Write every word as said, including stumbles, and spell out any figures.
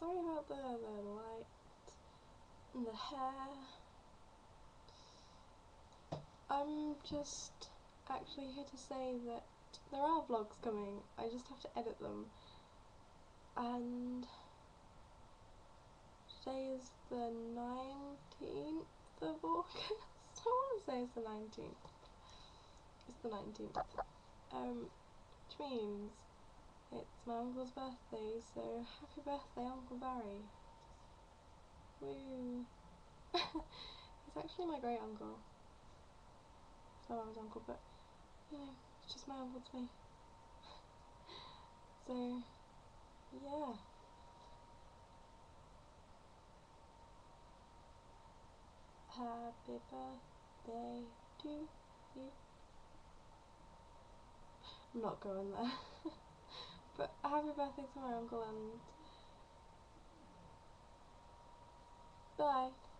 sorry about the, the light and the hair. I'm just actually here to say that there are vlogs coming, I just have to edit them, and today is the nineteenth of August. I want to say it's the nineteenth. It's the nineteenth. Um, which means it's my uncle's birthday, so happy birthday, Uncle Barry. Woo! He's actually my great uncle. It's my mum's uncle, but you know, it's just my uncle to me. So, yeah. Happy birthday to you. I'm not going there. But happy birthday to my uncle, and bye.